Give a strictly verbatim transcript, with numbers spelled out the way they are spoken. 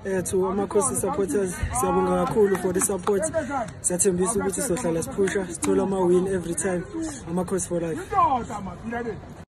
eh to Amakhosi supporters, siyabonga kakhulu for the support. Siyathembisa ukuthi sohlala siphusha, sithola ama win every time. Amakhosi for life.